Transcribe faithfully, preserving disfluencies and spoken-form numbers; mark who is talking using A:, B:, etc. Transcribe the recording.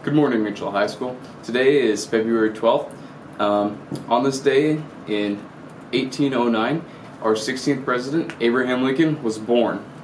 A: Good morning, Mitchell High School. Today is February twelfth. Um, on this day in eighteen oh nine, our sixteenth president, Abraham Lincoln, was born.